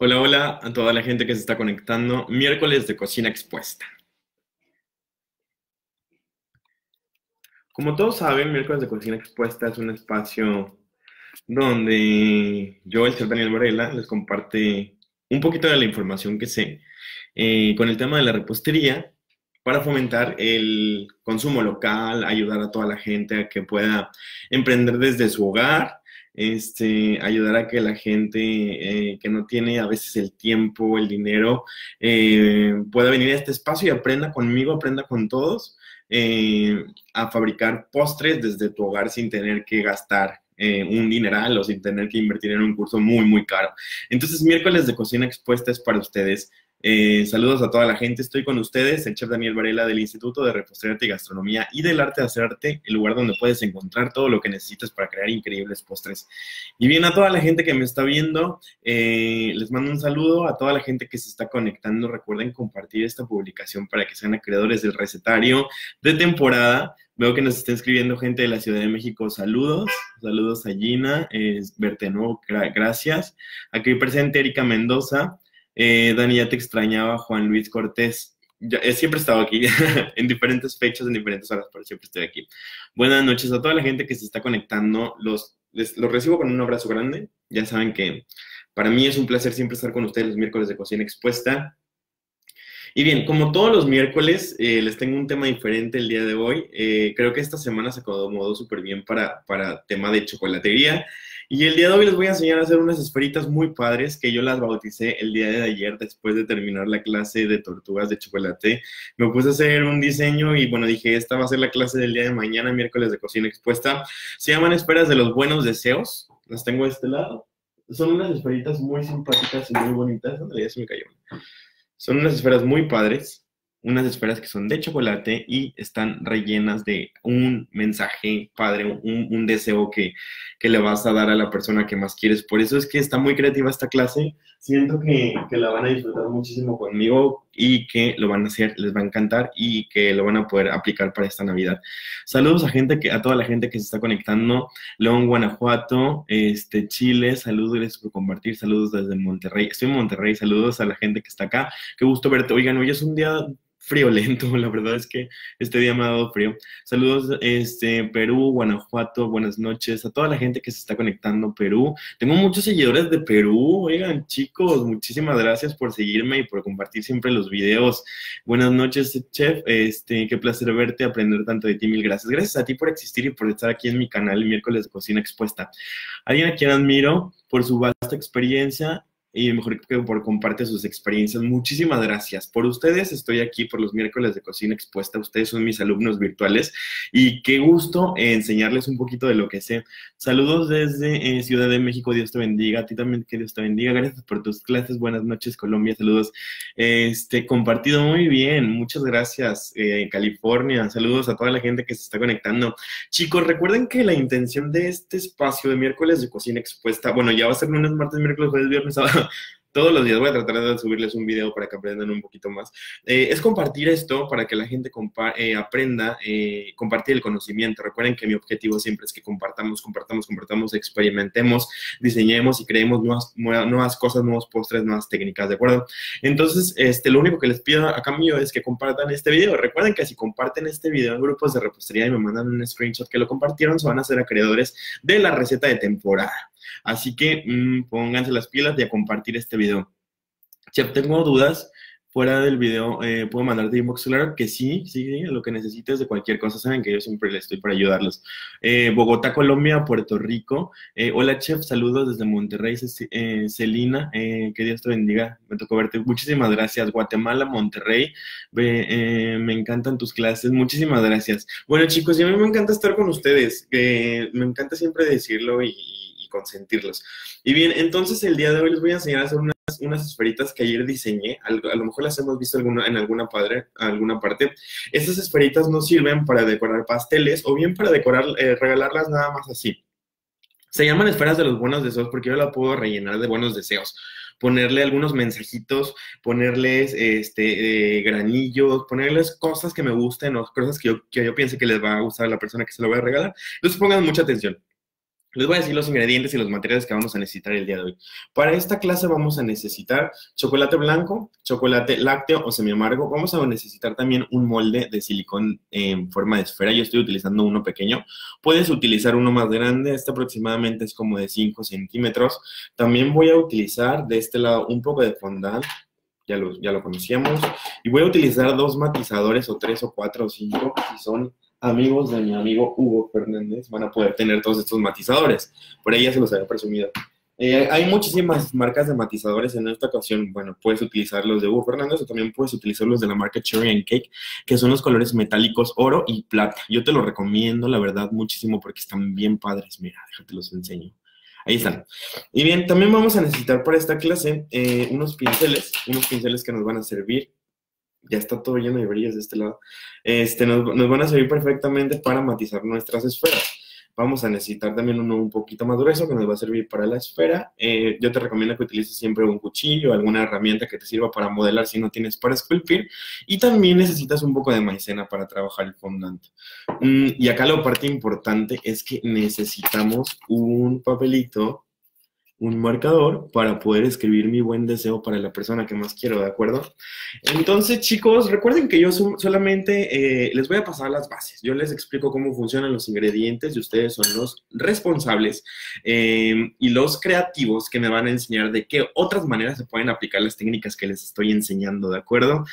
Hola, hola a toda la gente que se está conectando. Miércoles de Cocina Expuesta. Como todos saben, Miércoles de Cocina Expuesta es un espacio donde yo, el chef Daniel Varela, les comparte un poquito de la información que sé con el tema de la repostería para fomentar el consumo local, ayudar a toda la gente a que pueda emprender desde su hogar, ayudar a que la gente que no tiene a veces el tiempo, el dinero, pueda venir a este espacio y aprenda conmigo, aprenda con todos. A fabricar postres desde tu hogar sin tener que gastar un dineral o sin tener que invertir en un curso muy, muy caro. Entonces, miércoles de cocina expuesta es para ustedes. Saludos a toda la gente, estoy con ustedes, el chef Daniel Varela del Instituto de Repostería y Gastronomía y del Arte de Hacer Arte, el lugar donde puedes encontrar todo lo que necesitas para crear increíbles postres. Y bien, a toda la gente que me está viendo, les mando un saludo, a toda la gente que se está conectando, recuerden compartir esta publicación para que sean acreedores del recetario de temporada. Veo que nos está escribiendo gente de la Ciudad de México, saludos, saludos a Gina, verte de nuevo, gracias. Aquí presente Erika Mendoza. Dani, ya te extrañaba, Juan Luis Cortés. Siempre he estado aquí, en diferentes fechas, en diferentes horas, pero siempre estoy aquí. Buenas noches a toda la gente que se está conectando. Los recibo con un abrazo grande. Ya saben que para mí es un placer siempre estar con ustedes los miércoles de Cocina Expuesta. Y bien, como todos los miércoles, les tengo un tema diferente el día de hoy. Creo que esta semana se acomodó súper bien para tema de chocolatería. Y el día de hoy les voy a enseñar a hacer unas esferitas muy padres que yo las bauticé el día de ayer después de terminar la clase de tortugas de chocolate. Me puse a hacer un diseño y bueno, dije, esta va a ser la clase del día de mañana, miércoles de cocina expuesta. Se llaman esferas de los buenos deseos. Las tengo de este lado. Son unas esferitas muy simpáticas y muy bonitas. En realidad se me cayó. Son unas esferas muy padres, unas esferas que son de chocolate y están rellenas de un mensaje padre, un deseo que le vas a dar a la persona que más quieres. Por eso es que está muy creativa esta clase. Siento que la van a disfrutar muchísimo conmigo y que lo van a hacer, les va a encantar y que lo van a poder aplicar para esta Navidad. Saludos a toda la gente que se está conectando. León, Guanajuato, Chile, saludos, gracias por compartir, saludos desde Monterrey. Estoy en Monterrey, saludos a la gente que está acá. Qué gusto verte. Oigan, hoy es un día friolento, la verdad es que este día me ha dado frío. Saludos, Perú, Guanajuato, buenas noches a toda la gente que se está conectando, Perú. Tengo muchos seguidores de Perú, oigan, chicos, muchísimas gracias por seguirme y por compartir siempre los videos. Buenas noches, chef, qué placer verte, aprender tanto de ti, mil gracias. Gracias a ti por existir y por estar aquí en mi canal, miércoles de Cocina Expuesta. Alguien a quien admiro por su vasta experiencia y mejor que por compartir sus experiencias. Muchísimas gracias. Por ustedes estoy aquí por los miércoles de Cocina Expuesta. Ustedes son mis alumnos virtuales y qué gusto enseñarles un poquito de lo que sé. Saludos desde Ciudad de México. Dios te bendiga. A ti también que Dios te bendiga. Gracias por tus clases. Buenas noches, Colombia. Saludos. Compartido muy bien. Muchas gracias, California. Saludos a toda la gente que se está conectando. Chicos, recuerden que la intención de este espacio de miércoles de Cocina Expuesta, bueno, ya va a ser lunes, martes, miércoles, jueves, viernes, sábado, todos los días voy a tratar de subirles un video para que aprendan un poquito más. Es compartir esto para que la gente aprenda, compartir el conocimiento. Recuerden que mi objetivo siempre es que compartamos, experimentemos, diseñemos y creemos nuevas cosas, nuevos postres, nuevas técnicas, ¿de acuerdo? Entonces, lo único que les pido a cambio es que compartan este video. Recuerden que si comparten este video en grupos de repostería y me mandan un screenshot que lo compartieron, se van a ser acreedores de la receta de temporada. Así que pónganse las pilas y a compartir este video. Chef, tengo dudas fuera del video. ¿Puedo mandarte inbox? Claro que sí, lo que necesites de cualquier cosa. Saben que yo siempre les estoy para ayudarlos. Bogotá, Colombia, Puerto Rico. Hola, Chef, saludos desde Monterrey. Celina, que Dios te bendiga. Me tocó verte. Muchísimas gracias. Guatemala, Monterrey. Me encantan tus clases. Muchísimas gracias. Bueno, chicos, a mí me encanta estar con ustedes. Me encanta siempre decirlo y consentirlos. Y bien, entonces el día de hoy les voy a enseñar a hacer unas esferitas que ayer diseñé. A lo mejor las hemos visto en alguna parte. Estas esferitas no sirven para decorar pasteles o bien para decorar, regalarlas nada más así. Se llaman esferas de los buenos deseos porque yo la puedo rellenar de buenos deseos. Ponerle algunos mensajitos, ponerles granillos, ponerles cosas que me gusten o cosas que yo piense que les va a gustar a la persona que se lo voy a regalar. Entonces pongan mucha atención. Les voy a decir los ingredientes y los materiales que vamos a necesitar el día de hoy. Para esta clase vamos a necesitar chocolate blanco, chocolate lácteo o semiamargo. Vamos a necesitar también un molde de silicón en forma de esfera. Yo estoy utilizando uno pequeño. Puedes utilizar uno más grande. Este aproximadamente es como de 5 centímetros. También voy a utilizar de este lado un poco de fondant. Ya lo conocíamos. Y voy a utilizar 2 matizadores o 3 o 4 o 5 si son amigos de mi amigo Hugo Fernández, van a poder tener todos estos matizadores. Por ahí ya se los había presumido. Hay muchísimas marcas de matizadores en esta ocasión. Bueno, puedes utilizar los de Hugo Fernández o también puedes utilizar los de la marca Cherry and Cake, que son los colores metálicos oro y plata. Yo te los recomiendo, la verdad, muchísimo porque están bien padres. Mira, déjate los enseño. Ahí están. Y bien, también vamos a necesitar para esta clase unos pinceles que nos van a servir. Ya está todo lleno de brillos de este lado. Nos van a servir perfectamente para matizar nuestras esferas. Vamos a necesitar también uno un poquito más grueso que nos va a servir para la esfera. Yo te recomiendo que utilices siempre un cuchillo, alguna herramienta que te sirva para modelar si no tienes para esculpir. Y también necesitas un poco de maicena para trabajar el fondant. Y acá la parte importante es que necesitamos un papelito, un marcador para poder escribir mi buen deseo para la persona que más quiero, ¿de acuerdo? Entonces, chicos, recuerden que yo solamente les voy a pasar las bases. Yo les explico cómo funcionan los ingredientes y ustedes son los responsables y los creativos que me van a enseñar de qué otras maneras se pueden aplicar las técnicas que les estoy enseñando, ¿de acuerdo?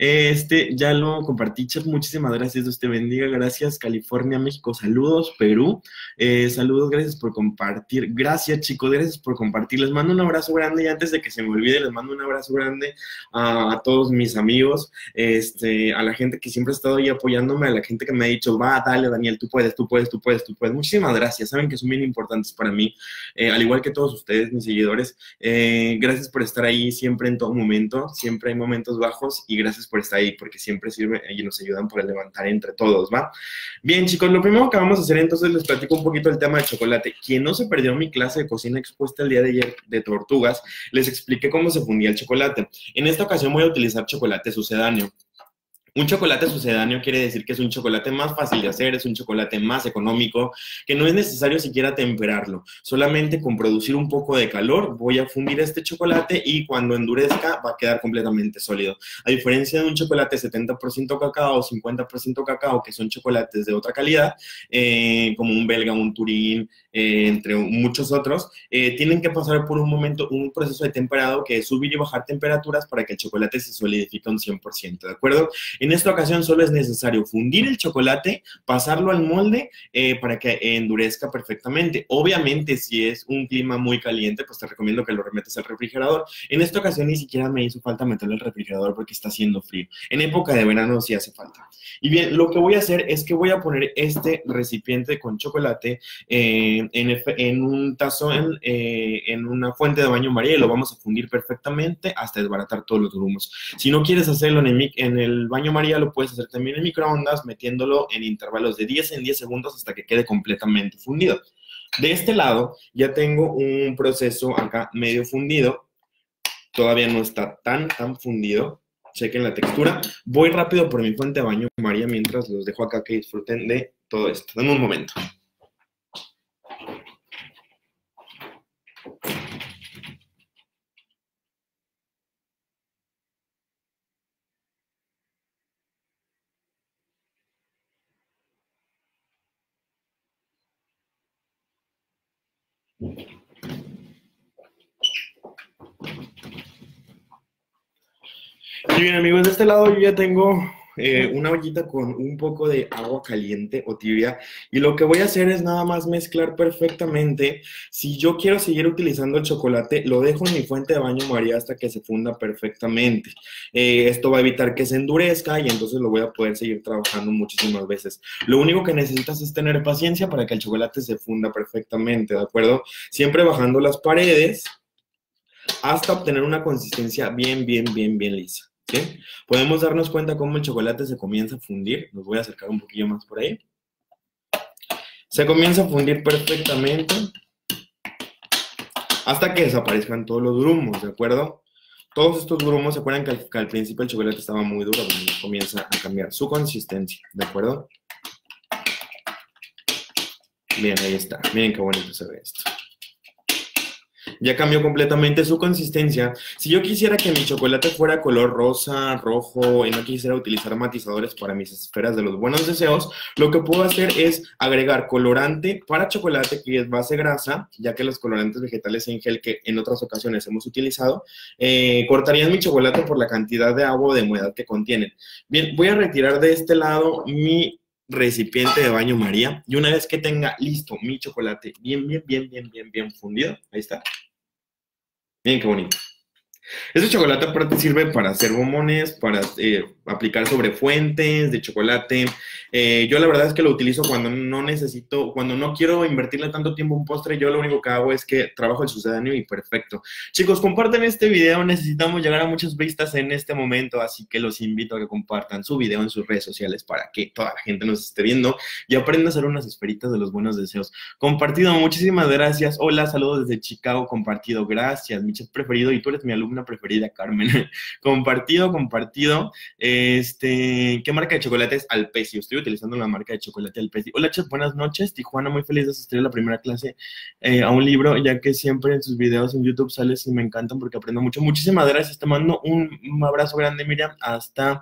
Ya lo compartí, chat. Muchísimas gracias. Dios te bendiga. Gracias, California, México. Saludos, Perú. Saludos, gracias por compartir. Gracias, chicos, gracias por compartir. Les mando un abrazo grande y antes de que se me olvide, les mando un abrazo grande a todos mis amigos, a la gente que siempre ha estado ahí apoyándome, a la gente que me ha dicho, va, dale, Daniel, tú puedes, tú puedes, tú puedes, tú puedes. Muchísimas gracias. Saben que son bien importantes para mí, al igual que todos ustedes, mis seguidores. Gracias por estar ahí siempre en todo momento. Siempre hay momentos bajos y gracias por estar ahí porque siempre sirve y nos ayudan para levantar entre todos, ¿va? Bien, chicos, lo primero que vamos a hacer entonces les platico un poquito el tema del chocolate. Quien no se perdió mi clase de cocina expuesta el día de ayer de tortugas, les expliqué cómo se fundía el chocolate. En esta ocasión voy a utilizar chocolate sucedáneo. Un chocolate sucedáneo quiere decir que es un chocolate más fácil de hacer, es un chocolate más económico, que no es necesario siquiera temperarlo. Solamente con producir un poco de calor voy a fundir este chocolate y cuando endurezca va a quedar completamente sólido. A diferencia de un chocolate 70% cacao o 50% cacao, que son chocolates de otra calidad, como un belga, un turín, entre muchos otros, tienen que pasar por un proceso de temperado que es subir y bajar temperaturas para que el chocolate se solidifique un 100%, ¿de acuerdo? En esta ocasión solo es necesario fundir el chocolate, pasarlo al molde para que endurezca perfectamente. Obviamente, si es un clima muy caliente, pues te recomiendo que lo remetas al refrigerador. En esta ocasión ni siquiera me hizo falta meterlo al refrigerador porque está haciendo frío. En época de verano sí hace falta. Y bien, lo que voy a hacer es que voy a poner este recipiente con chocolate en un tazón, en una fuente de baño María y lo vamos a fundir perfectamente hasta desbaratar todos los grumos. Si no quieres hacerlo en el baño María, lo puedes hacer también en microondas, metiéndolo en intervalos de 10 en 10 segundos hasta que quede completamente fundido. De este lado ya tengo un proceso acá medio fundido, todavía no está tan fundido. Chequen la textura. Voy rápido por mi fuente de baño María mientras los dejo acá que disfruten de todo esto. Dame un momento. Y bien, amigos, de este lado yo ya tengo una ollita con un poco de agua caliente o tibia y lo que voy a hacer es nada más mezclar perfectamente. Si yo quiero seguir utilizando el chocolate, lo dejo en mi fuente de baño María hasta que se funda perfectamente. Esto va a evitar que se endurezca y entonces lo voy a poder seguir trabajando muchísimas veces. Lo único que necesitas es tener paciencia para que el chocolate se funda perfectamente, ¿de acuerdo? Siempre bajando las paredes hasta obtener una consistencia bien lisa. ¿Sí? Podemos darnos cuenta cómo el chocolate se comienza a fundir. Los voy a acercar un poquillo más por ahí. Se comienza a fundir perfectamente hasta que desaparezcan todos los grumos, ¿de acuerdo? Todos estos grumos, ¿se acuerdan que al principio el chocolate estaba muy duro? Bueno, comienza a cambiar su consistencia, ¿de acuerdo? Bien, ahí está. Miren qué bonito se ve esto. Ya cambió completamente su consistencia. Si yo quisiera que mi chocolate fuera color rosa, rojo, y no quisiera utilizar matizadores para mis esferas de los buenos deseos, lo que puedo hacer es agregar colorante para chocolate, que es base grasa, ya que los colorantes vegetales en gel que en otras ocasiones hemos utilizado, cortarían mi chocolate por la cantidad de agua o de humedad que contienen. Bien, voy a retirar de este lado mi recipiente de baño María, y una vez que tenga listo mi chocolate bien fundido, ahí está. Miren qué bonito. Este chocolate aparte sirve para hacer bombones, para aplicar sobre fuentes de chocolate. Yo la verdad es que lo utilizo cuando no necesito, cuando no quiero invertirle tanto tiempo a un postre. Yo lo único que hago es que trabajo el sucedáneo y perfecto. Chicos, compartan este video. Necesitamos llegar a muchas vistas en este momento, así que los invito a que compartan su video en sus redes sociales para que toda la gente nos esté viendo y aprenda a hacer unas esferitas de los buenos deseos. Compartido, muchísimas gracias. Hola, saludos desde Chicago. Compartido, gracias. Mi chef preferido y tú eres mi alumna preferida, Carmen. Compartido. ¿Qué marca de chocolate es Alpecio? Estoy utilizando la marca de chocolate Alpecio. Hola, chef, buenas noches. Tijuana, muy feliz de asistir a la primera clase a un libro, ya que siempre en sus videos en YouTube sales y me encantan porque aprendo mucho. Muchísimas gracias. Te mando un abrazo grande, Miriam, hasta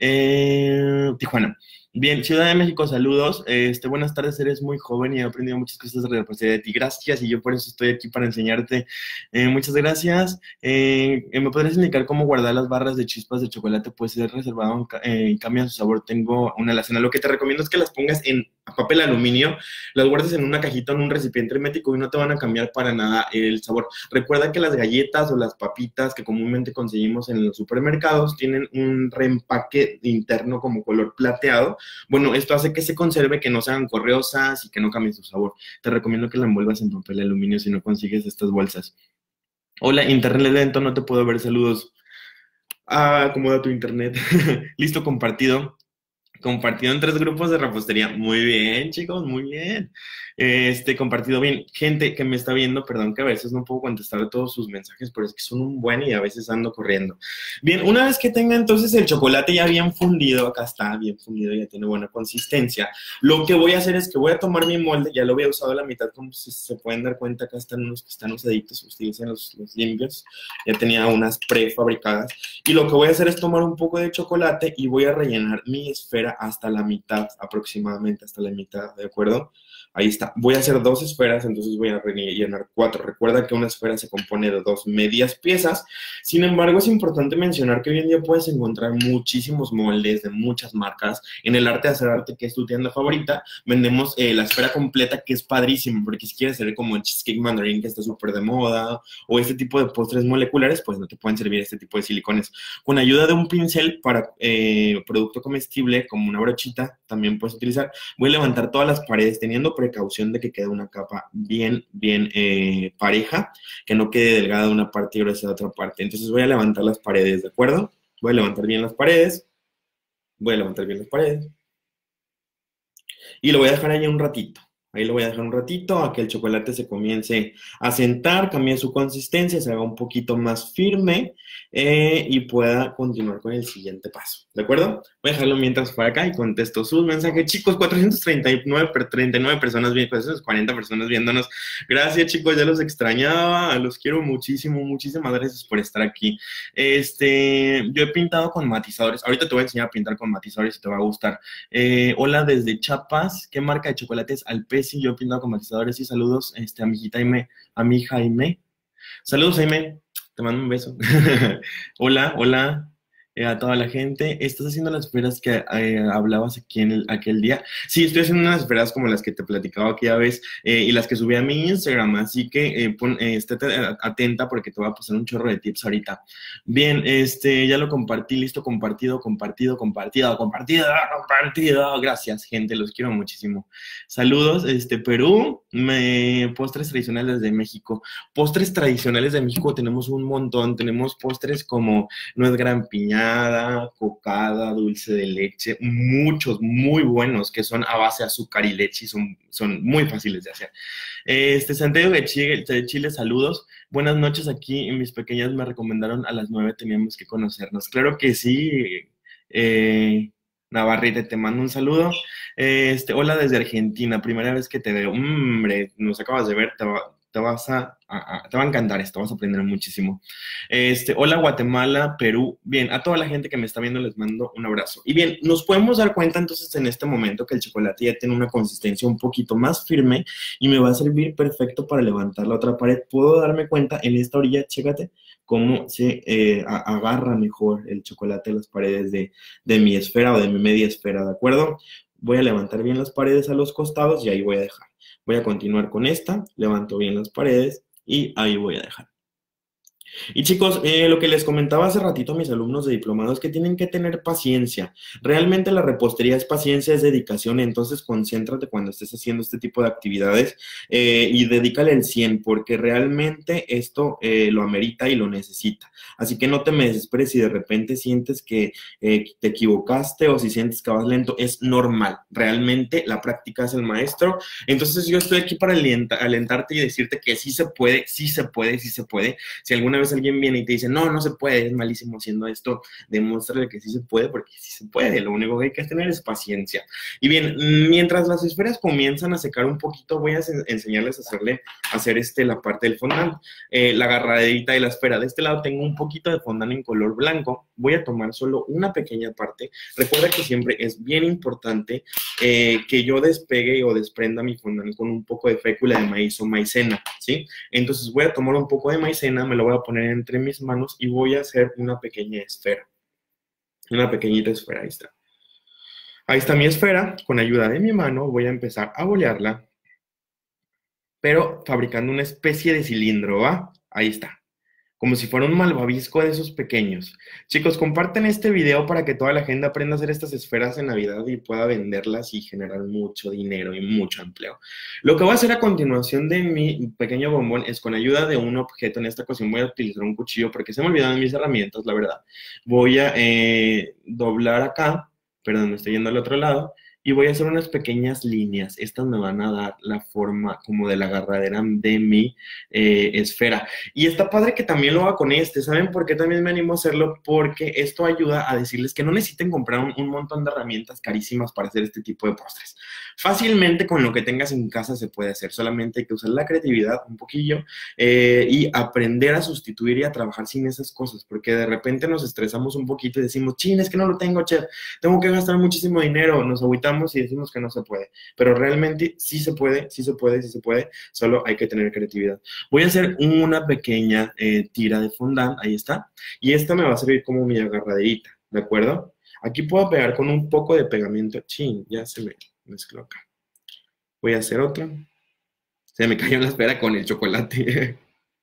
Tijuana. Bien, Ciudad de México, saludos. Buenas tardes, eres muy joven y he aprendido muchas cosas de la repostería de ti. Gracias, y yo por eso estoy aquí para enseñarte. Muchas gracias. ¿Me podrías indicar cómo guardar las barras de chispas de chocolate? Pues es reservado y cambia su sabor. Tengo una alacena. Lo que te recomiendo es que las pongas en papel aluminio, las guardes en una cajita, en un recipiente hermético y no te van a cambiar para nada el sabor. Recuerda que las galletas o las papitas que comúnmente conseguimos en los supermercados tienen un reempaque interno como color plateado. Bueno, esto hace que se conserve, que no sean correosas y que no cambien su sabor. Te recomiendo que la envuelvas en papel aluminio si no consigues estas bolsas. Hola, internet lento, no te puedo ver, saludos. Acomoda tu internet. Listo, compartido. Compartido en 3 grupos de repostería. Muy bien, chicos, muy bien. Compartido bien. Gente que me está viendo, perdón que a veces no puedo contestar a todos sus mensajes, pero es que son un buen y a veces ando corriendo. Bien, una vez que tenga entonces el chocolate ya bien fundido, acá está bien fundido, ya tiene buena consistencia. Lo que voy a hacer es que voy a tomar mi molde, ya lo había usado a la mitad, como si se pueden dar cuenta, acá están unos que están usaditos, utilicen los limpios. Ya tenía unas prefabricadas. Y lo que voy a hacer es tomar un poco de chocolate y voy a rellenar mi esfera hasta la mitad, aproximadamente hasta la mitad, ¿de acuerdo? Ahí está. Voy a hacer 2 esferas, entonces voy a rellenar 4. Recuerda que una esfera se compone de 2 medias piezas. Sin embargo, es importante mencionar que hoy en día puedes encontrar muchísimos moldes de muchas marcas. En el Arte de Hacer Arte, que es tu tienda favorita, vendemos la esfera completa, que es padrísimo, porque si quieres ser como el cheesecake mandarín, que está súper de moda, o este tipo de postres moleculares, pues no te pueden servir este tipo de silicones. Con ayuda de un pincel para producto comestible, como una brochita, también puedes utilizar. Voy a levantar todas las paredes, teniendo precaución de que quede una capa bien pareja, que no quede delgada de una parte y gruesa de otra parte. Entonces voy a levantar las paredes, ¿de acuerdo? Voy a levantar bien las paredes. Y lo voy a dejar ahí un ratito. Ahí lo voy a dejar un ratito a que el chocolate se comience a sentar, cambie su consistencia, se haga un poquito más firme y pueda continuar con el siguiente paso. ¿De acuerdo? Voy a dejarlo mientras por acá y contesto sus mensajes. Chicos, 439 personas, 440 personas viéndonos. Gracias, chicos, ya los extrañaba. Los quiero muchísimo. Muchísimas gracias por estar aquí. Yo he pintado con matizadores. Ahorita te voy a enseñar a pintar con matizadores y te va a gustar. Hola desde Chiapas. ¿Qué marca de chocolate es Alpecio? Yo he pintado con matizadores y saludos a mi hijita Jaime, a mi hija Jaime. Saludos, Jaime. Te mando un beso. Hola. A toda la gente. ¿Estás haciendo las esferas que hablabas aquí en aquel día? Sí, estoy haciendo unas esferas como las que te platicaba aquella vez y las que subí a mi Instagram, así que estate atenta porque te voy a pasar un chorro de tips ahorita. Bien, ya lo compartí, listo, compartido. Gracias, gente, los quiero muchísimo. Saludos, Perú, postres tradicionales de México. Postres tradicionales de México tenemos un montón, tenemos postres como nuez gran piñada, cocada, dulce de leche, muchos muy buenos que son a base de azúcar y leche y son muy fáciles de hacer. Santiago de Chile, saludos. Buenas noches, aquí mis pequeñas me recomendaron a las 9 teníamos que conocernos. Claro que sí, Navarrete, te mando un saludo. Hola desde Argentina, primera vez que te veo. Hombre, nos acabas de ver, te vas te va a encantar esto, vas a aprender muchísimo. Hola Guatemala, Perú. Bien, a toda la gente que me está viendo les mando un abrazo. Y bien, nos podemos dar cuenta entonces en este momento que el chocolate ya tiene una consistencia un poquito más firme y me va a servir perfecto para levantar la otra pared. Puedo darme cuenta en esta orilla, chécate cómo se agarra mejor el chocolate a las paredes de mi esfera o de mi media esfera, ¿de acuerdo? Voy a levantar bien las paredes a los costados y ahí voy a dejar. Voy a continuar con esta, levanto bien las paredes y ahí voy a dejar. Y chicos, lo que les comentaba hace ratito a mis alumnos de diplomado es que tienen que tener paciencia. Realmente la repostería es paciencia, es dedicación, entonces concéntrate cuando estés haciendo este tipo de actividades y dedícale el 100 porque realmente esto lo amerita y lo necesita. Así que no te me desesperes si de repente sientes que te equivocaste o si sientes que vas lento, es normal. Realmente la práctica es el maestro. Entonces yo estoy aquí para alentarte y decirte que sí se puede, sí se puede, sí se puede. Si alguna vez alguien viene y te dice, no, no se puede, es malísimo haciendo esto, demuéstrale que sí se puede, porque sí se puede. Lo único que hay que tener es paciencia. Y bien, mientras las esferas comienzan a secar un poquito, voy a enseñarles a hacer la parte del fondant. La agarradita de la esfera. De este lado tengo un poquito de fondant en color blanco. Voy a tomar solo una pequeña parte. Recuerda que siempre es bien importante que yo despegue o desprenda mi fondant con un poco de fécula de maíz o maicena, ¿sí? Entonces voy a tomar un poco de maicena, me lo voy a poner entre mis manos y voy a hacer una pequeña esfera. Una pequeñita esfera, ahí está. Ahí está mi esfera, con ayuda de mi mano voy a empezar a bolearla, pero fabricando una especie de cilindro, ¿va? Ahí está. Como si fuera un malvavisco de esos pequeños. Chicos, comparten este video para que toda la gente aprenda a hacer estas esferas en Navidad y pueda venderlas y generar mucho dinero y mucho empleo. Lo que voy a hacer a continuación de mi pequeño bombón es con ayuda de un objeto, en esta ocasión voy a utilizar un cuchillo porque se me olvidaron mis herramientas, la verdad. Voy a doblar acá, perdón, me estoy yendo al otro lado, y voy a hacer unas pequeñas líneas. Estas me van a dar la forma como de la agarradera de mi esfera. Y está padre que también lo haga con ¿saben por qué también me animo a hacerlo? Porque esto ayuda a decirles que no necesiten comprar un montón de herramientas carísimas para hacer este tipo de postres. Fácilmente con lo que tengas en casa se puede hacer, solamente hay que usar la creatividad un poquillo y aprender a sustituir y a trabajar sin esas cosas, porque de repente nos estresamos un poquito y decimos, chin, es que no lo tengo, chef, tengo que gastar muchísimo dinero, nos agüitamos y decimos que no se puede, pero realmente sí se puede, sí se puede, sí se puede, solo hay que tener creatividad. Voy a hacer una pequeña tira de fondant, ahí está, y esta me va a servir como mi agarraderita, ¿de acuerdo? Aquí puedo pegar con un poco de pegamento, chin, ya se me mezcló acá. Voy a hacer otra. Se me cayó la esfera con el chocolate.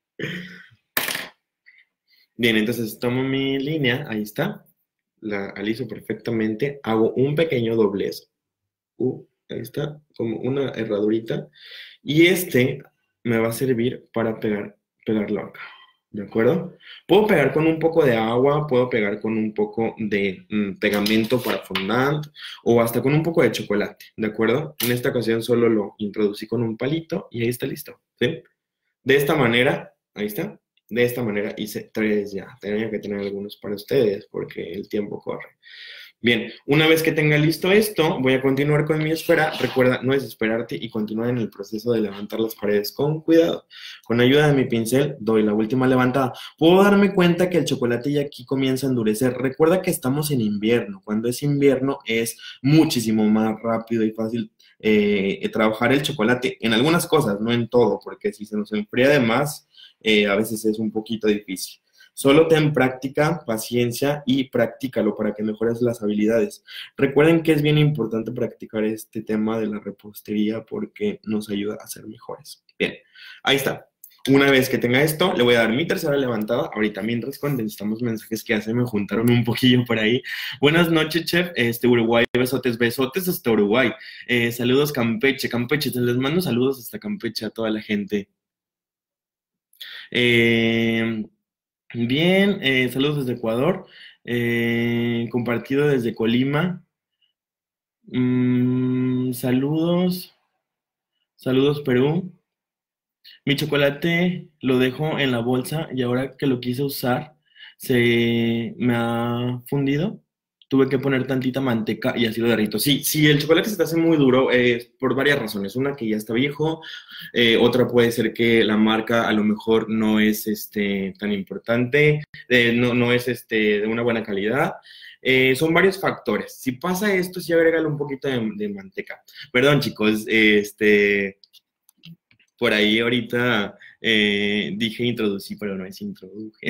Bien, entonces tomo mi línea, ahí está. La aliso perfectamente. Hago un pequeño doblez. Ahí está, como una herradurita. Y me va a servir para pegarlo acá. ¿De acuerdo? Puedo pegar con un poco de agua, puedo pegar con un poco de pegamento para fondant o hasta con un poco de chocolate, ¿de acuerdo? En esta ocasión solo lo introducí con un palito y ahí está listo, ¿sí? De esta manera, ahí está, de esta manera hice 3 ya. Tenía que tener algunos para ustedes porque el tiempo corre. Bien, una vez que tenga listo esto, voy a continuar con mi esfera. Recuerda no desesperarte y continuar en el proceso de levantar las paredes con cuidado. Con ayuda de mi pincel, doy la última levantada. Puedo darme cuenta que el chocolate ya aquí comienza a endurecer. Recuerda que estamos en invierno. Cuando es invierno es muchísimo más rápido y fácil trabajar el chocolate en algunas cosas, no en todo, porque si se nos enfría de más, a veces es un poquito difícil. Solo ten práctica, paciencia y practícalo para que mejores las habilidades. Recuerden que es bien importante practicar este tema de la repostería porque nos ayuda a ser mejores. Bien, ahí está. Una vez que tenga esto, le voy a dar mi tercera levantada. Ahorita, mientras contestamos mensajes que ya se me juntaron un poquillo por ahí. Buenas noches, chef. Uruguay, besotes, besotes hasta Uruguay. Saludos, Campeche. Campeche, les mando saludos hasta Campeche a toda la gente. Bien, saludos desde Ecuador, compartido desde Colima. Saludos, saludos Perú. Mi chocolate lo dejo en la bolsa y ahora que lo quise usar, se me ha fundido. tuve que poner tantita manteca y así lo derrito. Sí, si el chocolate se te hace muy duro, por varias razones. Una, que ya está viejo. Otra puede ser que la marca a lo mejor no es tan importante, no es de una buena calidad. Son varios factores. Si pasa esto, sí agrégale un poquito de manteca. Perdón, chicos, por ahí ahorita dije introducí, pero no es introduje.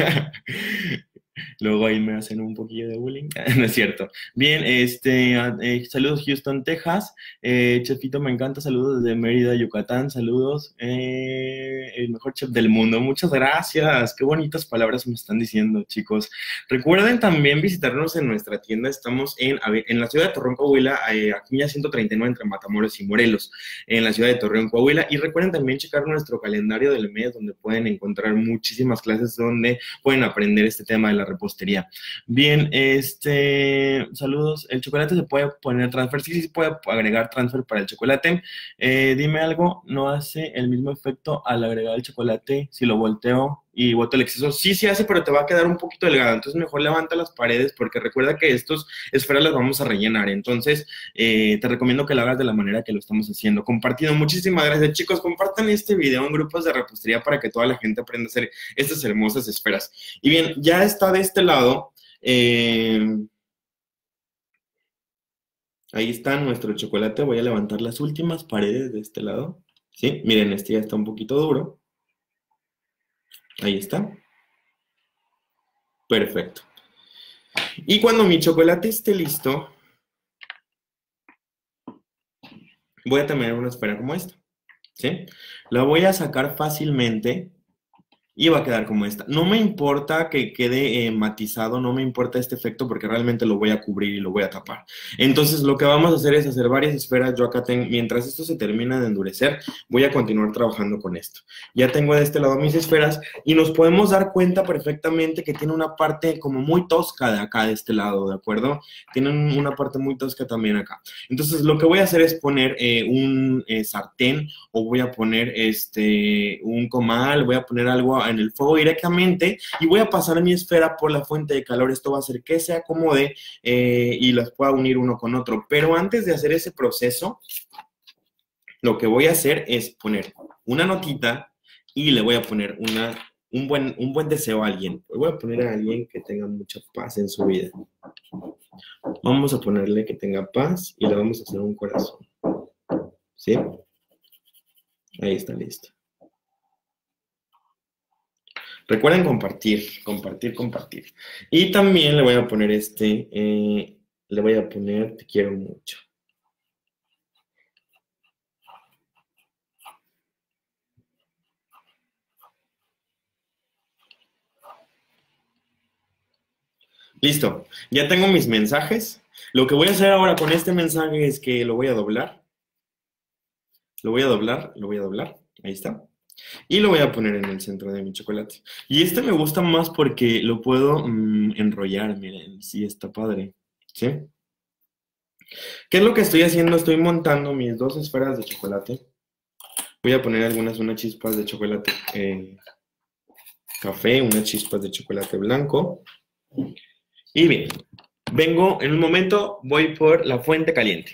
Luego ahí me hacen un poquillo de bullying. No es cierto. Bien, saludos Houston, Texas. Chefito, me encanta. Saludos desde Mérida, Yucatán. Saludos. El mejor chef del mundo. Muchas gracias. Qué bonitas palabras me están diciendo, chicos. Recuerden también visitarnos en nuestra tienda. Estamos en la ciudad de Torreón, Coahuila, aquí 139 entre Matamoros y Morelos, en la ciudad de Torreón, Coahuila. Y recuerden también checar nuestro calendario del mes, donde pueden encontrar muchísimas clases donde pueden aprender este tema de la repostería. Bien, saludos. ¿El chocolate se puede poner transfer? Sí, sí, se puede agregar transfer para el chocolate. Dime algo, ¿no hace el mismo efecto al agregar el chocolate si lo volteo y boto el exceso? Sí, sí hace, pero te va a quedar un poquito delgado. Entonces mejor levanta las paredes, porque recuerda que estos esferas las vamos a rellenar. Entonces te recomiendo que lo hagas de la manera que lo estamos haciendo. Compartido. Muchísimas gracias, chicos. Compartan este video en grupos de repostería para que toda la gente aprenda a hacer estas hermosas esferas. Y bien, ya está de este lado. Ahí está nuestro chocolate. Voy a levantar las últimas paredes de este lado. ¿Sí? Miren, este ya está un poquito duro. Ahí está. Perfecto. Y cuando mi chocolate esté listo, voy a tener una esfera como esta. ¿Sí? La voy a sacar fácilmente y va a quedar como esta. No me importa que quede matizado, no me importa este efecto, porque realmente lo voy a cubrir y lo voy a tapar. Entonces lo que vamos a hacer es hacer varias esferas. Yo acá tengo, mientras esto se termina de endurecer, voy a continuar trabajando con esto. Ya tengo de este lado mis esferas y nos podemos dar cuenta perfectamente que tiene una parte como muy tosca de acá, de este lado, ¿de acuerdo? Tienen una parte muy tosca también acá. Entonces lo que voy a hacer es poner un sartén, o voy a poner un comal, voy a poner algo en el fuego directamente y voy a pasar mi esfera por la fuente de calor. Esto va a hacer que se acomode y las pueda unir uno con otro. Pero antes de hacer ese proceso, lo que voy a hacer es poner una notita y le voy a poner un buen deseo a alguien. Voy a poner a alguien que tenga mucha paz en su vida. Vamos a ponerle que tenga paz y le vamos a hacer un corazón. ¿Sí? Ahí está, listo. Recuerden compartir. Y también le voy a poner le voy a poner te quiero mucho. Listo, ya tengo mis mensajes. Lo que voy a hacer ahora con este mensaje es que lo voy a doblar. Lo voy a doblar. Ahí está. Y lo voy a poner en el centro de mi chocolate. Y me gusta más porque lo puedo enrollar, miren, sí, está padre. ¿Sí? ¿Qué es lo que estoy haciendo? Estoy montando mis dos esferas de chocolate. Voy a poner unas chispas de chocolate café, unas chispas de chocolate blanco. Y bien, vengo, en un momento voy por la fuente caliente.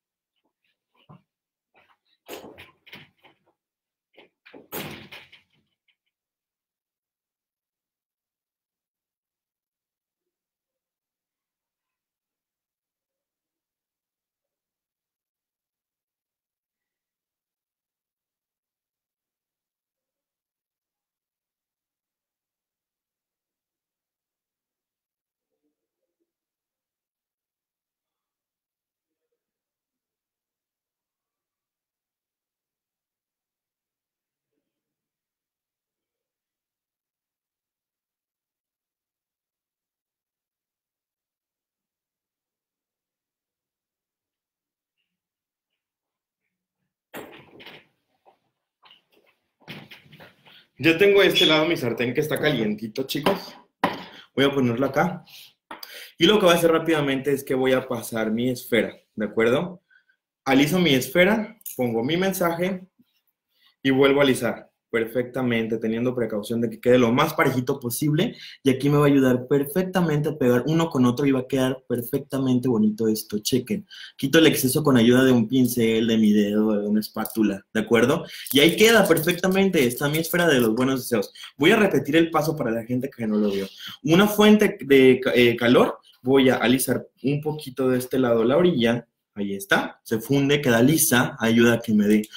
Yo tengo de este lado mi sartén que está calientito, chicos. Voy a ponerlo acá. Y lo que voy a hacer rápidamente es que voy a pasar mi esfera, ¿de acuerdo? Aliso mi esfera, pongo mi mensaje y vuelvo a alisar. perfectamente, teniendo precaución de que quede lo más parejito posible. Y aquí me va a ayudar perfectamente a pegar uno con otro y va a quedar perfectamente bonito esto. Chequen. Quito el exceso con ayuda de un pincel, de mi dedo, de una espátula, ¿de acuerdo? Y ahí queda perfectamente. Está mi esfera de los buenos deseos. Voy a repetir el paso para la gente que no lo vio. Una fuente de calor. Voy a alisar un poquito de este lado la orilla. Ahí está, se funde, queda lisa, ayuda a que me dé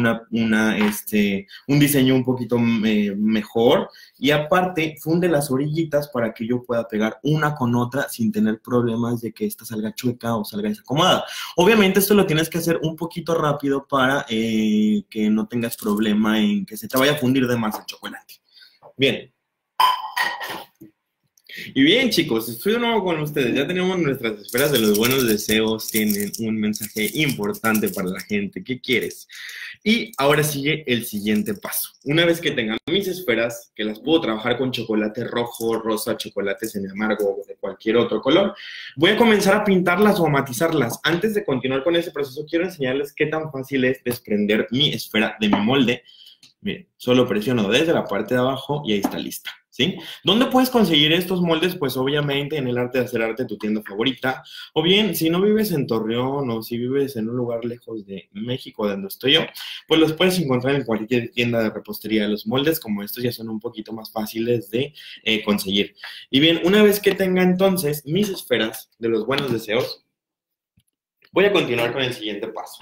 un diseño un poquito mejor, y aparte funde las orillitas para que yo pueda pegar una con otra sin tener problemas de que esta salga chueca o salga desacomodada. Obviamente esto lo tienes que hacer un poquito rápido para que no tengas problema en que se te vaya a fundir de más el chocolate. Bien. Y bien, chicos, estoy de nuevo con ustedes. Ya tenemos nuestras esferas de los buenos deseos. Tienen un mensaje importante para la gente. ¿Qué quieres? Y ahora sigue el siguiente paso. Una vez que tenga mis esferas, que las puedo trabajar con chocolate rojo, rosa, chocolate semiamargo o de cualquier otro color, voy a comenzar a pintarlas o a matizarlas. Antes de continuar con ese proceso, quiero enseñarles qué tan fácil es desprender mi esfera de mi molde. Miren, solo presiono desde la parte de abajo y ahí está lista, ¿sí? ¿Dónde puedes conseguir estos moldes? Pues obviamente en el Arte de Hacer Arte, tu tienda favorita, o bien si no vives en Torreón o si vives en un lugar lejos de México, de donde estoy yo, pues los puedes encontrar en cualquier tienda de repostería. Los moldes como estos ya son un poquito más fáciles de conseguir. Y bien, una vez que tenga entonces mis esferas de los buenos deseos, voy a continuar con el siguiente paso.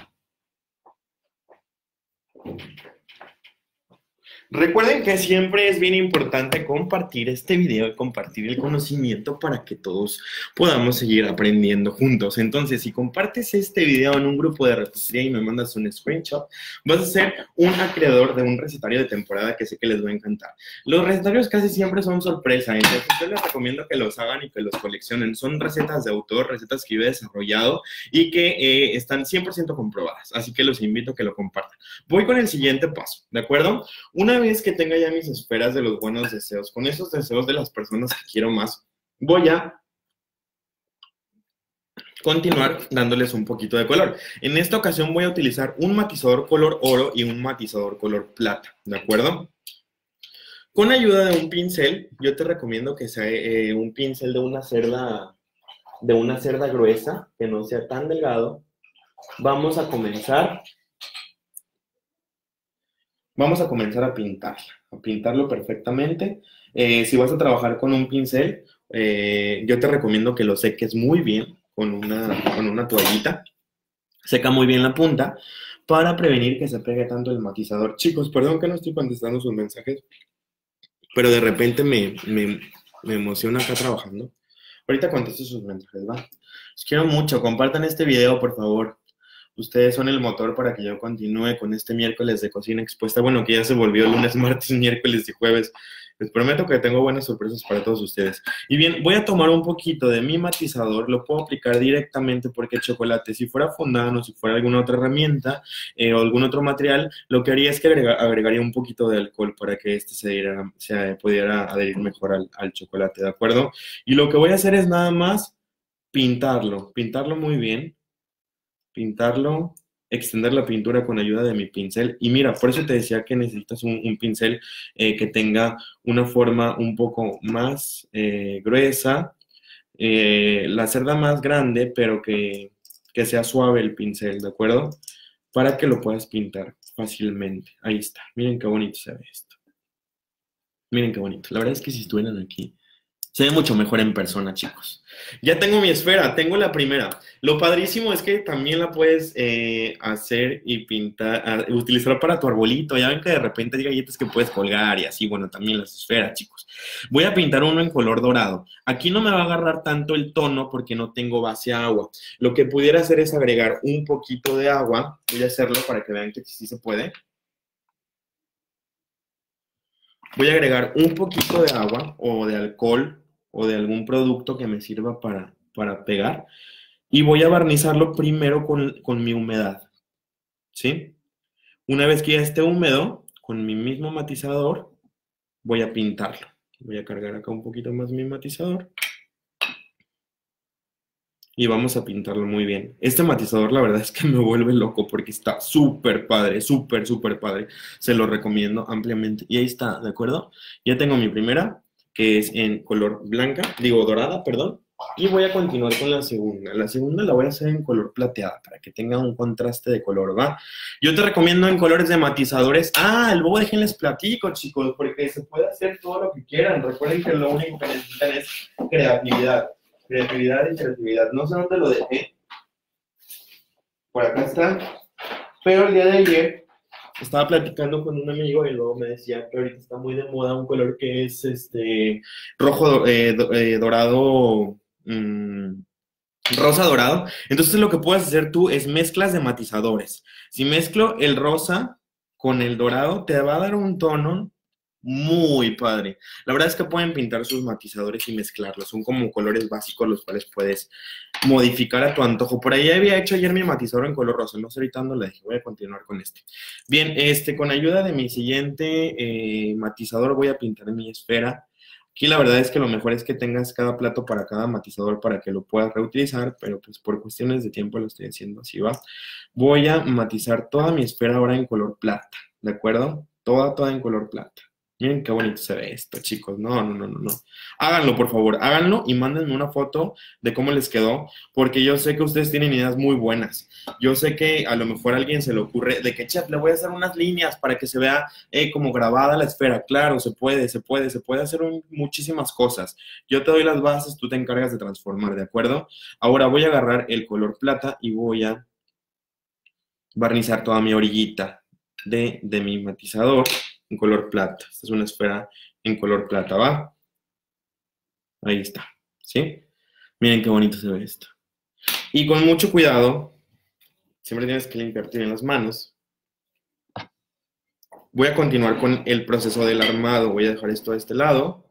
Recuerden que siempre es bien importante compartir este video y compartir el conocimiento para que todos podamos seguir aprendiendo juntos. Entonces, si compartes este video en un grupo de repostería y me mandas un screenshot, vas a ser un creador de un recetario de temporada que sé que les va a encantar. Los recetarios casi siempre son sorpresa, entonces yo les recomiendo que los hagan y que los coleccionen. Son recetas de autor, recetas que yo he desarrollado y que están 100% comprobadas, así que los invito a que lo compartan. Voy con el siguiente paso, ¿de acuerdo? Una vez que tenga ya mis esferas de los buenos deseos, con esos deseos de las personas que quiero más, voy a continuar dándoles un poquito de color. En esta ocasión voy a utilizar un matizador color oro y un matizador color plata, ¿de acuerdo? Con ayuda de un pincel, yo te recomiendo que sea un pincel de una cerda gruesa, que no sea tan delgado. Vamos a comenzar a pintarlo perfectamente. Si vas a trabajar con un pincel, yo te recomiendo que lo seques muy bien con una toallita. Seca muy bien la punta para prevenir que se pegue tanto el matizador. Chicos, perdón que no estoy contestando sus mensajes, pero de repente me emociona acá trabajando. Ahorita contesto sus mensajes, ¿va? Los quiero mucho. Compartan este video, por favor. Ustedes son el motor para que yo continúe con este miércoles de cocina expuesta. Bueno, que ya se volvió lunes, martes, miércoles y jueves. Les prometo que tengo buenas sorpresas para todos ustedes. Y bien, voy a tomar un poquito de mi matizador. Lo puedo aplicar directamente porque el chocolate, si fuera fondant o si fuera alguna otra herramienta o algún otro material, lo que haría es que agregaría un poquito de alcohol para que este se pudiera adherir mejor al chocolate, ¿de acuerdo? Y lo que voy a hacer es nada más pintarlo muy bien. Pintarlo, extender la pintura con ayuda de mi pincel. Y mira, por eso te decía que necesitas un pincel que tenga una forma un poco más gruesa, la cerda más grande, pero que sea suave el pincel, ¿de acuerdo? Para que lo puedas pintar fácilmente. Ahí está. Miren qué bonito se ve esto. Miren qué bonito. La verdad es que si estuvieran aquí, se ve mucho mejor en persona, chicos. Ya tengo mi esfera, tengo la primera. Lo padrísimo es que también la puedes hacer y pintar, utilizar para tu arbolito. Ya ven que de repente hay galletas que puedes colgar y así, bueno, también las esferas, chicos. Voy a pintar uno en color dorado. Aquí no me va a agarrar tanto el tono porque no tengo base agua. Lo que pudiera hacer es agregar un poquito de agua. Voy a hacerlo para que vean que sí se puede. Voy a agregar un poquito de agua o de alcohol o de algún producto que me sirva para pegar. Y voy a barnizarlo primero con mi humedad, ¿sí? Una vez que ya esté húmedo, con mi mismo matizador, voy a pintarlo. Voy a cargar acá un poquito más mi matizador. y vamos a pintarlo muy bien. Este matizador la verdad es que me vuelve loco porque está súper padre, súper, súper padre. Se lo recomiendo ampliamente. Y ahí está, ¿de acuerdo? Ya tengo mi primera, que es en color blanca, digo dorada, perdón. Y voy a continuar con la segunda. La segunda la voy a hacer en color plateada para que tenga un contraste de color, ¿va? Yo te recomiendo en colores de matizadores. Ah, luego déjenles platico, chicos, porque se puede hacer todo lo que quieran. Recuerden que lo único que necesitan es creatividad. Creatividad y creatividad. No sé dónde lo dejé. Por acá está. Pero el día de ayer estaba platicando con un amigo y luego me decía que ahorita está muy de moda un color que es rojo, dorado, rosa dorado. Entonces lo que puedes hacer tú es mezclas de matizadores. Si mezclo el rosa con el dorado, te va a dar un tono muy padre. La verdad es que pueden pintar sus matizadores y mezclarlos. Son como colores básicos los cuales puedes modificar a tu antojo. Por ahí había hecho ayer mi matizador en color rosa. No sé ahorita dónde le dije. Voy a continuar con este. Bien, con ayuda de mi siguiente matizador voy a pintar mi esfera. Aquí la verdad es que lo mejor es que tengas cada plato para cada matizador para que lo puedas reutilizar, pero pues por cuestiones de tiempo lo estoy haciendo así, ¿va? Voy a matizar toda mi esfera ahora en color plata, ¿de acuerdo? Toda en color plata. Miren qué bonito se ve esto, chicos. No, no, no, no, no. Háganlo, por favor. Háganlo y mándenme una foto de cómo les quedó, porque yo sé que ustedes tienen ideas muy buenas. Yo sé que a lo mejor a alguien se le ocurre de que, chef, le voy a hacer unas líneas para que se vea como grabada la esfera. Claro, se puede hacer muchísimas cosas. Yo te doy las bases, tú te encargas de transformar, ¿de acuerdo? Ahora voy a agarrar el color plata y voy a barnizar toda mi orillita de mi matizador en color plata. Esta es una esfera en color plata, ¿va? Ahí está, ¿sí? Miren qué bonito se ve esto. Y con mucho cuidado, siempre tienes que limpiarte bien las manos. Voy a continuar con el proceso del armado. Voy a dejar esto de este lado.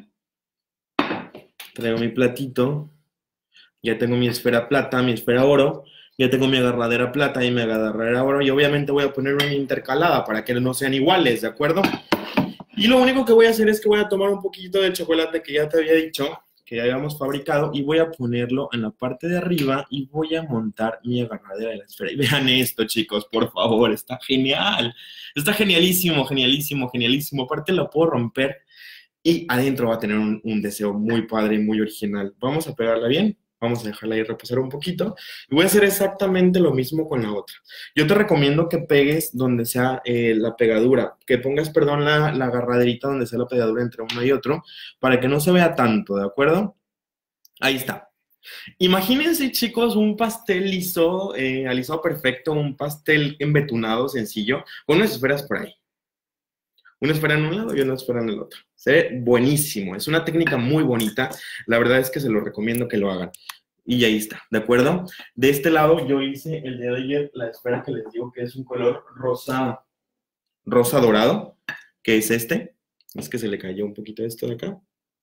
Traigo mi platito. Ya tengo mi esfera plata, mi esfera oro. Ya tengo mi agarradera plata y mi agarradera oro. Y obviamente voy a poner una intercalada para que no sean iguales, ¿de acuerdo? Y lo único que voy a hacer es que voy a tomar un poquito del chocolate que ya te había dicho, que ya habíamos fabricado, y voy a ponerlo en la parte de arriba y voy a montar mi agarradera de la esfera. Y vean esto, chicos, por favor, está genial. Está genialísimo, genialísimo, genialísimo. Aparte lo puedo romper y adentro va a tener un deseo muy padre y muy original. Vamos a pegarla bien. Vamos a dejarla ahí reposar un poquito. Y voy a hacer exactamente lo mismo con la otra. Yo te recomiendo que pegues donde sea la pegadura, que pongas, perdón, la agarraderita donde sea la pegadura entre uno y otro, para que no se vea tanto, ¿de acuerdo? Ahí está. Imagínense, chicos, un pastel liso, alisado perfecto, un pastel embetunado, sencillo, con unas esferas por ahí. Una esfera en un lado y una esfera en el otro. Se ve buenísimo. Es una técnica muy bonita. La verdad es que se lo recomiendo que lo hagan. Y ahí está, ¿de acuerdo? De este lado yo hice el día de ayer la esfera que les digo que es un color rosa dorado, que es este. Es que se le cayó un poquito esto de acá.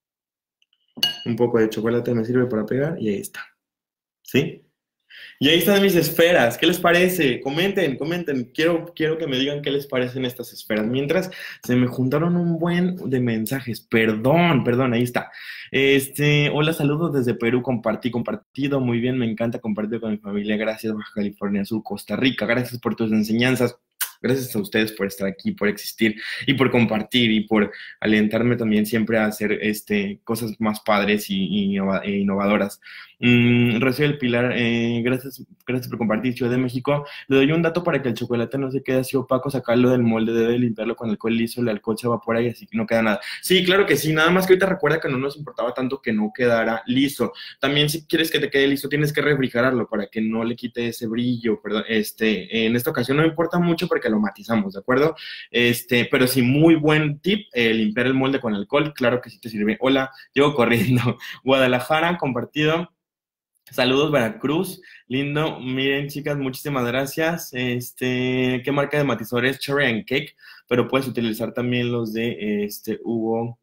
Un poco de chocolate me sirve para pegar y ahí está. ¿Sí? Y ahí están mis esferas. ¿Qué les parece? Comenten, comenten. Quiero que me digan qué les parecen estas esferas. Mientras se me juntaron un buen de mensajes. Perdón, ahí está. Hola, saludos desde Perú. Compartido. Muy bien, me encanta compartir con mi familia. Gracias, Baja California Sur, Costa Rica. Gracias por tus enseñanzas. Gracias a ustedes por estar aquí, por existir y por compartir y por alentarme también siempre a hacer cosas más padres y innovadoras. Rocío del Pilar, gracias por compartir, Ciudad de México. Le doy un dato para que el chocolate no se quede así opaco, sacarlo del molde, debe limpiarlo con alcohol liso, el alcohol se evapora y así que no queda nada. Sí, claro que sí, nada más que ahorita recuerda que no nos importaba tanto que no quedara liso. También si quieres que te quede liso, tienes que refrigerarlo para que no le quite ese brillo, perdón. En esta ocasión no importa mucho porque lo matizamos, ¿de acuerdo? Pero sí, muy buen tip, limpiar el molde con alcohol, claro que sí te sirve. Hola, llego corriendo. Guadalajara, compartido. Saludos, Veracruz. Lindo. Miren, chicas, muchísimas gracias. ¿Qué marca de matizadores? Cherry and Cake, pero puedes utilizar también los de Hugo.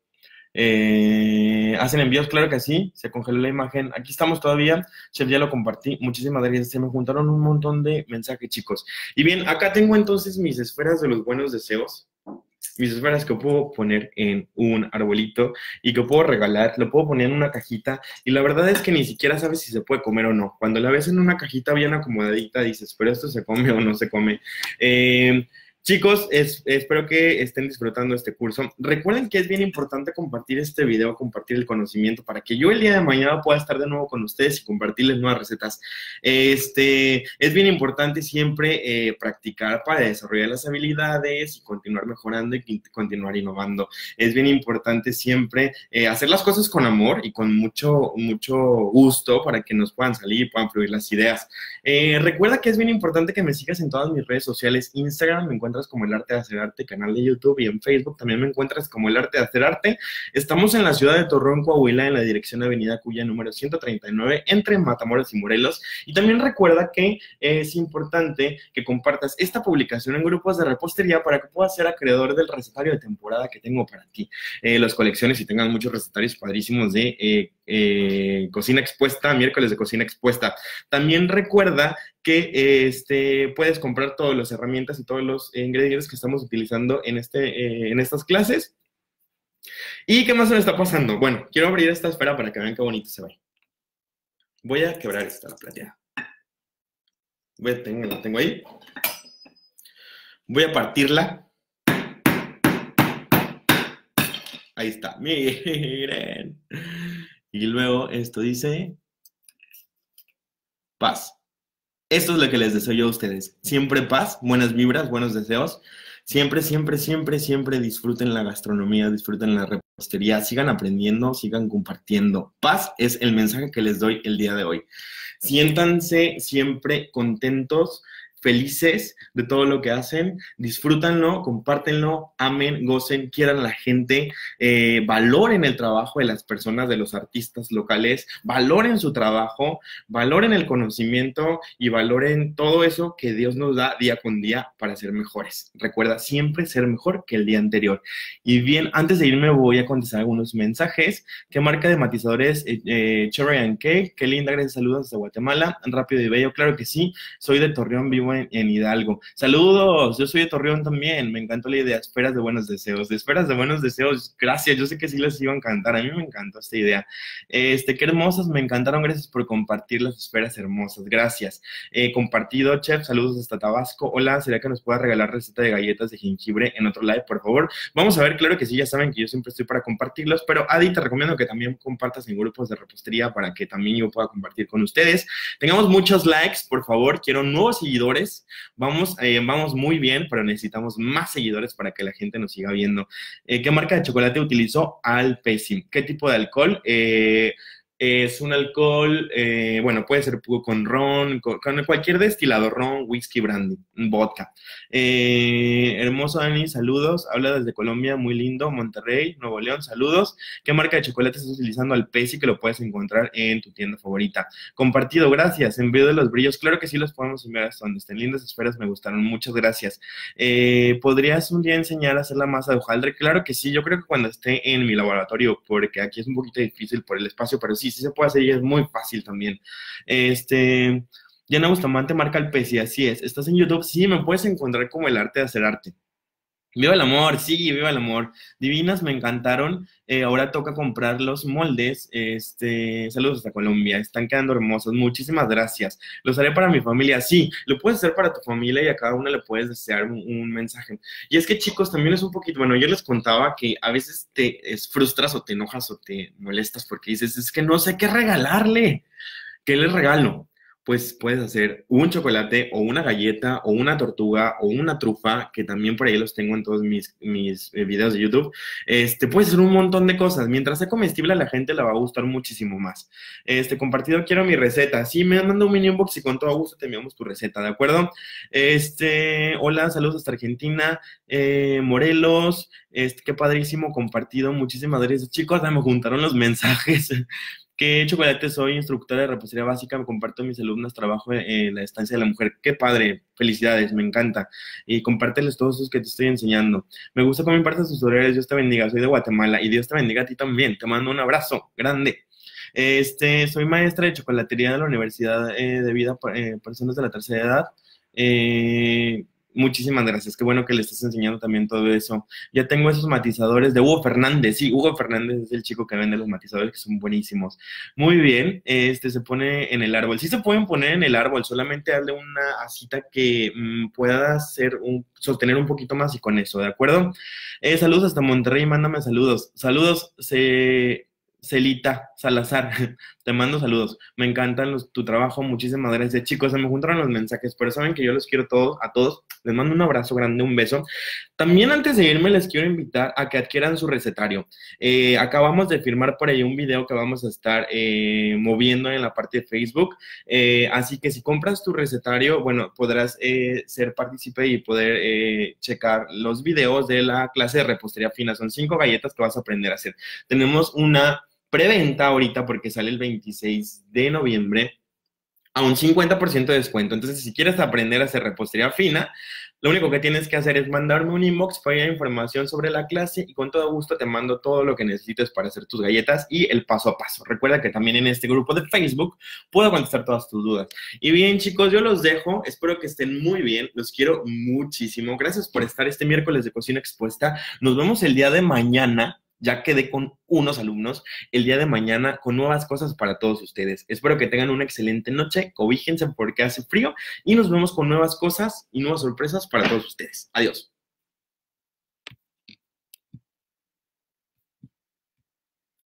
¿Hacen envíos? Claro que sí. Se congeló la imagen. Aquí estamos todavía. Chef, ya lo compartí. Muchísimas gracias. Se me juntaron un montón de mensajes, chicos. Y bien, acá tengo entonces mis esferas de los buenos deseos. mis esferas que puedo poner en un arbolito y que puedo regalar, lo puedo poner en una cajita y la verdad es que ni siquiera sabes si se puede comer o no. Cuando la ves en una cajita bien acomodadita dices, pero esto se come o no se come. Chicos, espero que estén disfrutando este curso. Recuerden que es bien importante compartir este video, compartir el conocimiento para que yo el día de mañana pueda estar de nuevo con ustedes y compartirles nuevas recetas. Es bien importante siempre practicar para desarrollar las habilidades y continuar mejorando y continuar innovando. Es bien importante siempre hacer las cosas con amor y con mucho, mucho gusto para que nos puedan salir y puedan fluir las ideas. Recuerda que es bien importante que me sigas en todas mis redes sociales. Instagram me encuentras como El Arte de Hacer Arte, canal de YouTube, y en Facebook también me encuentras como El Arte de Hacer Arte. Estamos en la ciudad de Torreón, Coahuila, en la dirección Avenida Cuya número 139, entre Matamoros y Morelos. Y también recuerda que es importante que compartas esta publicación en grupos de repostería para que puedas ser acreedor del recetario de temporada que tengo para ti. Los colecciones y tengan muchos recetarios padrísimos de cocina expuesta, miércoles de cocina expuesta. También recuerda que puedes comprar todas las herramientas y todos los ingredientes que estamos utilizando en estas clases. ¿Y qué más me está pasando? Bueno, quiero abrir esta esfera para que vean qué bonito se ve. Voy a quebrar esta, la plateada. La tengo ahí. Voy a partirla. Ahí está, miren. Y luego esto dice paz. Esto es lo que les deseo yo a ustedes. Siempre paz, buenas vibras, buenos deseos. Siempre, siempre, siempre, siempre disfruten la gastronomía, disfruten la repostería, sigan aprendiendo, sigan compartiendo. Paz es el mensaje que les doy el día de hoy. Siéntanse siempre contentos, felices de todo lo que hacen, disfrútanlo, compártenlo, amen, gocen, quieran a la gente, valoren el trabajo de las personas, de los artistas locales, valoren su trabajo, valoren el conocimiento y valoren todo eso que Dios nos da día con día para ser mejores. Recuerda siempre ser mejor que el día anterior. Y bien, antes de irme voy a contestar algunos mensajes. ¿Qué marca de matizadores? Cherry and Cake, qué linda, gracias, saludos desde Guatemala. Rápido y bello, claro que sí, soy de Torreón, vivo en Hidalgo. Saludos, yo soy de Torreón también, me encantó la idea, esferas de buenos deseos, gracias, yo sé que sí les iba a encantar, a mí me encantó esta idea. Qué hermosas, me encantaron, gracias por compartir las esferas hermosas, gracias. Compartido, chef, saludos hasta Tabasco. Hola, ¿sería que nos pueda regalar receta de galletas de jengibre en otro live, por favor? Vamos a ver, claro que sí, ya saben que yo siempre estoy para compartirlos, pero Adi, te recomiendo que también compartas en grupos de repostería para que también yo pueda compartir con ustedes. Tengamos muchos likes, por favor, quiero nuevos seguidores. Vamos muy bien, pero necesitamos más seguidores para que la gente nos siga viendo. ¿Qué marca de chocolate utilizó? Alpecin. ¿Qué tipo de alcohol? Es un alcohol, bueno, puede ser con ron, con cualquier destilado, ron, whisky, brandy, vodka. Hermoso Dani, saludos. Habla desde Colombia, muy lindo. Monterrey, Nuevo León, saludos. ¿Qué marca de chocolate estás utilizando? Alpeci, que lo puedes encontrar en tu tienda favorita. Compartido, gracias. Envío de los brillos, claro que sí los podemos enviar hasta donde estén. Lindas esferas, me gustaron, muchas gracias. ¿Podrías un día enseñar a hacer la masa de hojaldre? Claro que sí, yo creo que cuando esté en mi laboratorio, porque aquí es un poquito difícil por el espacio, pero sí se puede hacer y es muy fácil también. Diana Bustamante marca Alpeci, así es. ¿Estás en YouTube? Sí, me puedes encontrar como El Arte de Hacer Arte. ¡Viva el amor! Sí, viva el amor. Divinas, me encantaron. Ahora toca comprar los moldes. Saludos hasta Colombia. Están quedando hermosos. Muchísimas gracias. Los haré para mi familia. Sí, lo puedes hacer para tu familia y a cada una le puedes desear un mensaje. Y es que, chicos, también es un poquito... Bueno, yo les contaba que a veces te frustras o te enojas o te molestas porque dices, es que no sé qué regalarle. ¿Qué les regalo? Pues puedes hacer un chocolate o una galleta o una tortuga o una trufa, que también por ahí los tengo en todos mis videos de YouTube. Puedes hacer un montón de cosas. Mientras sea comestible, a la gente le va a gustar muchísimo más. Compartido, quiero mi receta. Sí, me manda un mini inbox y con todo gusto te enviamos tu receta, ¿de acuerdo? Hola, saludos hasta Argentina, Morelos. Qué padrísimo, compartido. Muchísimas gracias, chicos. Me juntaron los mensajes. ¿Qué chocolate soy? Instructora de repostería básica, me comparto mis alumnas, trabajo en la estancia de la mujer. ¡Qué padre! Felicidades, me encanta. Y compárteles todos esos que te estoy enseñando. Me gusta cómo impartes tus tutoriales, Dios te bendiga. Soy de Guatemala y Dios te bendiga a ti también. Te mando un abrazo grande. Soy maestra de chocolatería de la Universidad de Vida para Personas de la Tercera Edad. Muchísimas gracias. Qué bueno que le estás enseñando también todo eso. Ya tengo esos matizadores de Hugo Fernández. Sí, Hugo Fernández es el chico que vende los matizadores que son buenísimos. Muy bien, se pone en el árbol. Sí se pueden poner en el árbol, solamente hazle una asita que pueda sostener un poquito más y con eso, ¿de acuerdo? Saludos hasta Monterrey, mándame saludos. Saludos, Celita Salazar, te mando saludos. Me encantan tu trabajo, muchísimas gracias. Chicos, se me juntaron los mensajes, pero saben que yo los quiero a todos. Les mando un abrazo grande, un beso. También antes de irme les quiero invitar a que adquieran su recetario. Acabamos de firmar por ahí un video que vamos a estar moviendo en la parte de Facebook. Así que si compras tu recetario, bueno, podrás ser partícipe y poder checar los videos de la clase de repostería fina. Son 5 galletas que vas a aprender a hacer. Tenemos una preventa ahorita porque sale el 26 de noviembre a un 50% de descuento. Entonces, si quieres aprender a hacer repostería fina, lo único que tienes que hacer es mandarme un inbox para información sobre la clase y con todo gusto te mando todo lo que necesites para hacer tus galletas y el paso a paso. Recuerda que también en este grupo de Facebook puedo contestar todas tus dudas. Y bien, chicos, yo los dejo. Espero que estén muy bien. Los quiero muchísimo. Gracias por estar este miércoles de Cocina Expuesta. Nos vemos el día de mañana. Ya quedé con unos alumnos el día de mañana con nuevas cosas para todos ustedes. Espero que tengan una excelente noche, cobíjense porque hace frío y nos vemos con nuevas cosas y nuevas sorpresas para todos ustedes. Adiós.